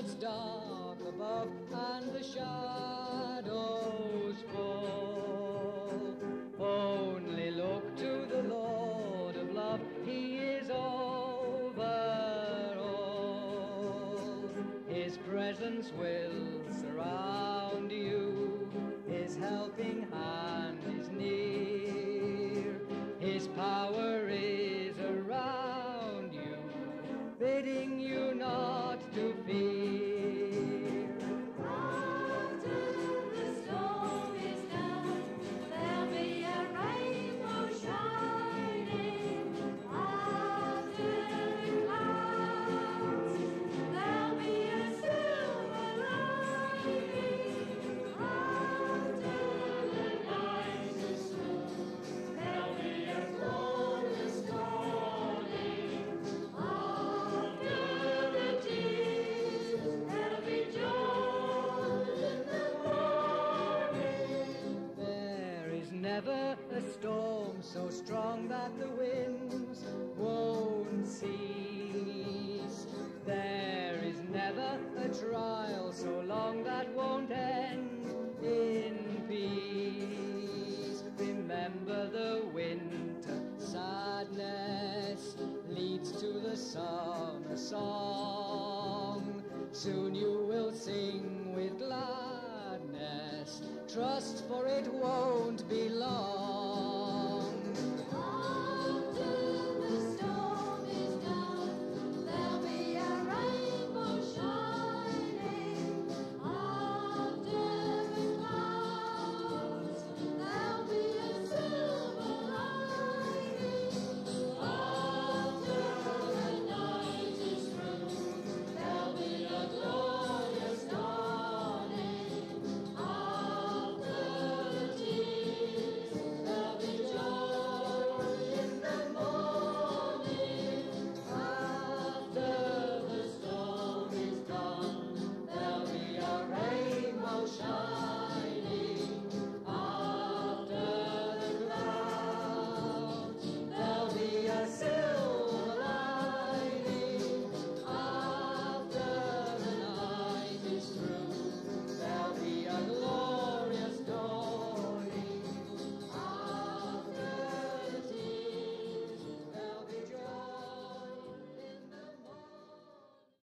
it's dark above and the shadows fall. Only look to the Lord of love, He is over all. His presence will surround you, His helping hand is near. His power is around you, bidding you not to fear. After the storm is done, there'll be a rainbow shining. After the clouds, there'll be a silver lining. After the night is through, there'll be a glorious dawning. After the tears, there'll be joy in the morning. There is never a storm so strong that the winds won't cease. There is never a trial so long that won't end in peace. Remember the winter sadness leads to the summer song. Soon you will sing with gladness. Trust, for it won't be long.